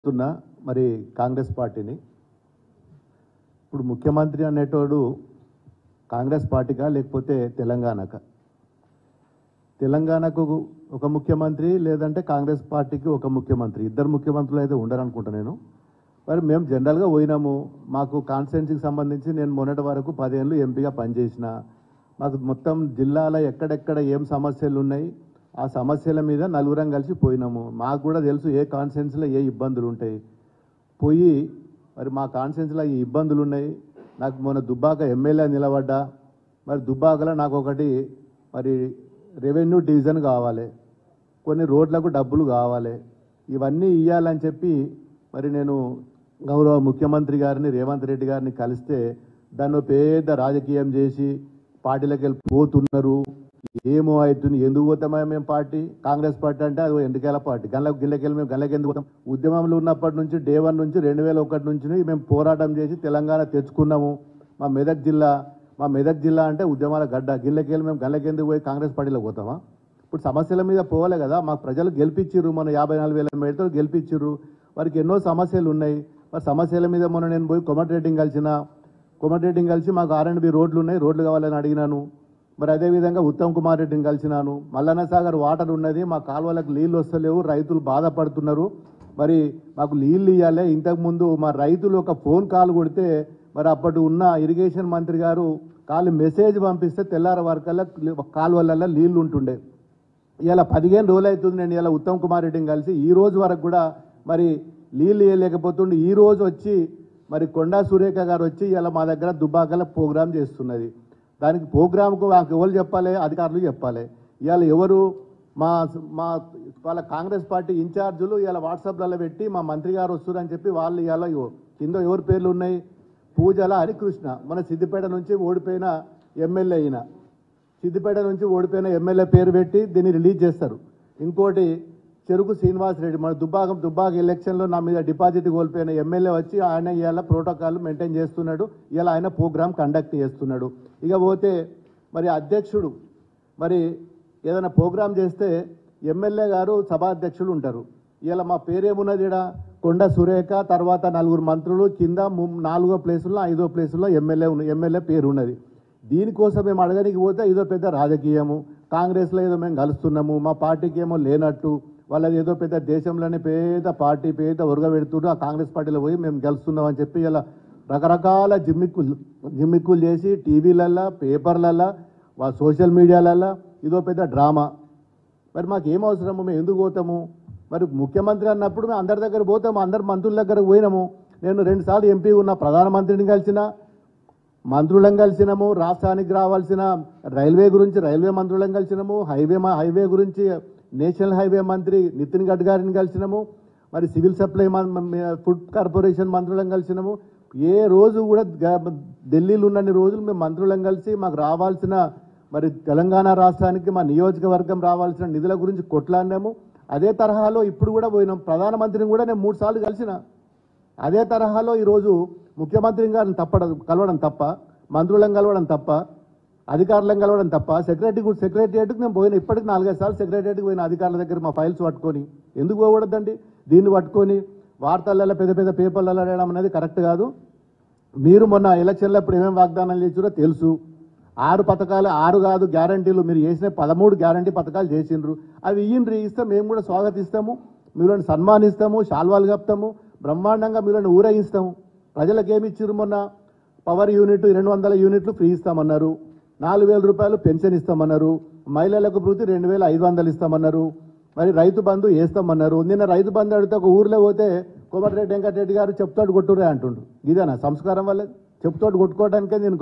చెప్తున్నా మరి కాంగ్రెస్ పార్టీని ఇప్పుడు ముఖ్యమంత్రి అనేటోడు కాంగ్రెస్ పార్టీకా లేకపోతే తెలంగాణకు ఒక ముఖ్యమంత్రి లేదంటే కాంగ్రెస్ పార్టీకి ఒక ముఖ్యమంత్రి ఇద్దరు ముఖ్యమంత్రులు అయితే ఉండరు అనుకుంటా నేను. మరి మేము జనరల్గా పోయినాము. మాకు కాన్స్టిట్యున్సీకి సంబంధించి నేను మొన్నటి వరకు 10 ఏళ్ళు ఎంపీగా పనిచేసిన. మాకు మొత్తం జిల్లాలో ఎక్కడెక్కడ ఏం సమస్యలు ఉన్నాయి ఆ సమస్యల మీద నలుగురం కలిసి పోయినాము. మాకు కూడా తెలుసు ఏ కాన్స్టిట్యున్సీలో ఏ ఇబ్బందులు ఉంటాయి. పోయి మరి మా కాన్స్టిట్యున్సీలో ఈ ఇబ్బందులు ఉన్నాయి. నాకు మొన్న దుబ్బాక ఎమ్మెల్యే నిలబడ్డా. మరి దుబ్బాకలో నాకు ఒకటి మరి రెవెన్యూ డివిజన్ కావాలి, కొన్ని రోడ్లకు డబ్బులు కావాలి, ఇవన్నీ ఇవ్వాలని చెప్పి మరి నేను గౌరవ ముఖ్యమంత్రి గారిని రేవంత్ రెడ్డి గారిని కలిస్తే దాన్ని పెద్ద రాజకీయం చేసి పార్టీలకు వెళ్ళి పోతున్నారు. ఏమో అవుతుంది, ఎందుకు పోతామా మేము పార్టీ? కాంగ్రెస్ పార్టీ అంటే అది ఎండుకేల పార్టీ. గిల్లకెళ్ళి మేము గల్లకి ఎందుకు పోతాం? ఉద్యమంలో ఉన్నప్పటి నుంచి డే 1 నుంచి 2001 నుంచి మేము పోరాటం చేసి తెలంగాణ తెచ్చుకున్నాము. మా మెదక్ జిల్లా అంటే ఉద్యమాల గడ్డ. గిల్లకెళ్ళి మేము గల్లకెందుకు పోయి కాంగ్రెస్ పార్టీలో పోతామా? ఇప్పుడు సమస్యల మీద పోవాలి కదా. మాకు ప్రజలు గెలిపించిర్రు, మన 54,000 మేడతో గెలిపించిర్రు. వారికి ఎన్నో సమస్యలు ఉన్నాయి. మరి సమస్యల మీద మొన్న నేను పోయి కోమటిరెడ్డిని కలిసి మాకు R&B రోడ్లు ఉన్నాయి, రోడ్లు కావాలని అడిగినాను. మరి అదేవిధంగా ఉత్తమ్ కుమార్ రెడ్డిని కలిసినాను. మల్లన్న సాగర్ వాటర్ ఉన్నది, మా కాలువలకు నీళ్ళు వస్తలేవు, రైతులు బాధపడుతున్నారు, మరి మాకు నీళ్ళు ఇవ్వాలి. ఇంతకుముందు మా రైతులు ఒక ఫోన్ కాల్ కొడితే మరి అప్పటి ఉన్న ఇరిగేషన్ మంత్రి గారు మెసేజ్ పంపిస్తే తెల్లార వరకల్లా కాలువలలో నీళ్లు ఉంటుండే. ఇలా 15 రోజులు అవుతుంది నేను ఇలా ఉత్తమ్ కుమార్ రెడ్డిని కలిసి. ఈ రోజు వరకు కూడా మరి నీళ్ళు ఇవ్వలేకపోతుండే. ఈ రోజు వచ్చి మరి కొండా సురేఖ గారు వచ్చి ఇలా మా దగ్గర దుబ్బాకల ప్రోగ్రాం చేస్తున్నది. దానికి ప్రోగ్రాంకు మాకు ఎవరు చెప్పాలి? అధికారులు చెప్పాలి. ఇవాళ ఎవరు వాళ్ళ కాంగ్రెస్ పార్టీ ఇన్ఛార్జులు ఇలా వాట్సాప్లలో పెట్టి మా మంత్రి గారు వస్తున్నారని చెప్పి వాళ్ళు ఇలా కింద ఎవరి పేర్లు ఉన్నాయి? పూజల హరికృష్ణ మన సిద్దిపేట నుంచి ఓడిపోయిన ఎమ్మెల్యే పేరు పెట్టి దీన్ని రిలీజ్ చేస్తారు. ఇంకోటి చెరుకు శ్రీనివాసరెడ్డి మన దుబ్బాక ఎలక్షన్లో నా మీద డిపాజిట్ కోల్పోయిన ఎమ్మెల్యే వచ్చి ఆయన ఇవాళ ప్రోటోకాల్ మెయింటైన్ చేస్తున్నాడు. ఇలా ఆయన ప్రోగ్రామ్ కండక్ట్ చేస్తున్నాడు. ఇక పోతే మరి అధ్యక్షుడు మరి ఏదైనా ప్రోగ్రాం చేస్తే ఎమ్మెల్యే గారు సభాధ్యక్షులు ఉంటారు. ఇలా మా పేరేమున్నది? ఇక్కడ కొండ సురేఖ, తర్వాత 4 మంత్రులు, కింద 4వ ప్లేసుల్లో 5వ ప్లేసుల్లో ఎమ్మెల్యే పేరు ఉన్నది. దీనికోసం మేము అడగడానికి పోతే ఇదో పెద్ద రాజకీయము. కాంగ్రెస్లో ఏదో మేము కలుస్తున్నాము, మా పార్టీకి ఏమో లేనట్టు, వాళ్ళది ఏదో పెద్ద దేశంలోనే పెద్ద పార్టీ పెద్ద ఉరగ పెడుతుండ్రు, ఆ కాంగ్రెస్ పార్టీలో పోయి మేము గెలుస్తున్నాం అని చెప్పి ఇలా రకరకాల జిమ్మిక్కులు చేసి టీవీలల్లో, పేపర్లల్లో, సోషల్ మీడియాలల్లో ఇదో పెద్ద డ్రామా. మరి మాకు ఏం అవసరము? మేము ఎందుకు పోతాము? మరి ముఖ్యమంత్రి అన్నప్పుడు మేము అందరి దగ్గర పోతాము, అందరు మంత్రుల దగ్గరకు పోయినాము. నేను 2 సార్లు ఎంపీ ఉన్న ప్రధానమంత్రిని కలిసిన, మంత్రులను కలిసినాము. రాష్ట్రానికి రావాల్సిన రైల్వే గురించి రైల్వే మంత్రులను కలిసినాము. హైవే గురించి నేషనల్ హైవే మంత్రి నితిన్ గడ్కరీని కలిసినాము. మరి సివిల్ సప్లై ఫుడ్ కార్పొరేషన్ మంత్రులను కలిసినాము. ఏ రోజు కూడా ఢిల్లీలో ఉన్నన్ని రోజులు మేము మంత్రులను కలిసి మాకు రావాల్సిన మరి తెలంగాణ రాష్ట్రానికి మా నియోజకవర్గం రావాల్సిన నిధుల గురించి కొట్లాడినాము. అదే తరహాలో ఇప్పుడు కూడా పోయినాం. ప్రధానమంత్రిని కూడా నేను 3 సార్లు కలిసిన. అదే తరహాలో ఈరోజు ముఖ్యమంత్రి గారిని కలవడం తప్ప, మంత్రులను కలవడం తప్ప, అధికారులను కలవడం తప్ప, సెక్రటరియట్కి నేను పోయిన. ఇప్పటికి 4-5 సార్లు సెక్రటరియట్కి పోయిన అధికారుల దగ్గర మా ఫైల్స్ పట్టుకొని. ఎందుకు పోకూడదండి? దీన్ని పట్టుకొని వార్తలలో పెద్ద పేపర్లలో వేయడం అనేది కరెక్ట్ కాదు. మీరు మొన్న ఎలక్షన్లో ఇప్పుడు ఏమేమి వాగ్దానాలు చేసారో తెలుసు. 6 పథకాలు, 6 కాదు గ్యారంటీలు మీరు చేసిన 13 గ్యారంటీ పథకాలు చేసిండ్రు. అవి ఇస్తే మేము కూడా స్వాగతిస్తాము, మీరుని సన్మానిస్తాము, శాల్వాలు కప్తాము, బ్రహ్మాండంగా మీరుని ఊరేగిస్తాము. ప్రజలకు ఏమి ఇచ్చిర్రు? మొన్న పవర్ యూనిట్ 200 యూనిట్లు ఫ్రీ ఇస్తామన్నారు, 4,000 రూపాయలు పెన్షన్ ఇస్తామన్నారు, మహిళలకు ప్రతి 2,500 ఇస్తామన్నారు, మరి రైతు బంధు వేస్తామన్నారు. నిన్న రైతు బంధు అడిగితే ఒక ఊర్లో పోతే కోమటిరెడ్డి వెంకటరెడ్డి గారు చెప్తాడు కొట్టురే అంటుండ్రు. ఇదేనా సంస్కారం? వల్ల చెప్తాడు కొట్టుకోవడానికే నేను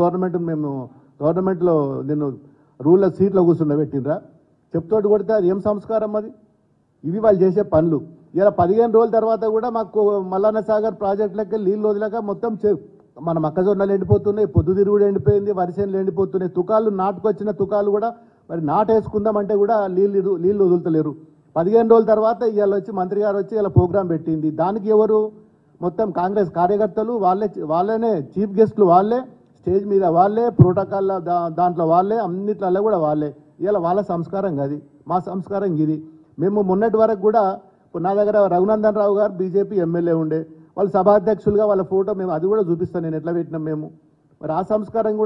గవర్నమెంట్లో నేను రూల్లో సీట్లో కూర్చుండబెట్టినరా? చెప్తోటి కొడితే అది ఏం సంస్కారం? అది ఇవి వాళ్ళు చేసే పనులు. ఇలా 15 రోజుల తర్వాత కూడా మాకు మల్లన్న సాగర్ ప్రాజెక్టులకి నీళ్ళు వదిలేక మొత్తం మన మొక్కజొన్నలు ఎండిపోతున్నాయి, పొద్దుతిరుగుడు ఎండిపోయింది, వరిసేనులు ఎండిపోతున్నాయి. నాటుకొచ్చిన తుకాలు కూడా మరి నాటేసుకుందామంటే కూడా నీళ్ళు వదులుతలేరు. 15 రోజుల తర్వాత ఇవాళ వచ్చి మంత్రి గారు వచ్చి ఇలా ప్రోగ్రాం పెట్టింది. దానికి ఎవరు? మొత్తం కాంగ్రెస్ కార్యకర్తలు వాళ్ళనే చీఫ్ గెస్టులు, వాళ్ళే స్టేజ్ మీద, వాళ్ళే ప్రోటోకాల్ దాంట్లో, వాళ్ళే అన్నిట్లలో కూడా వాళ్ళే. ఇలా వాళ్ళ సంస్కారం కాదు, మా సంస్కారం ఇది. మేము మొన్నటి వరకు కూడా ఇప్పుడు నా దగ్గర రఘునందన్ రావు గారు బీజేపీ ఎమ్మెల్యే ఉండే, వాళ్ళు సభాధ్యక్షులుగా వాళ్ళ ఫోటో మేము అది కూడా చూపిస్తాను నేను ఎట్లా పెట్టినాం మేము. మరి ఆ సంస్కారం కూడా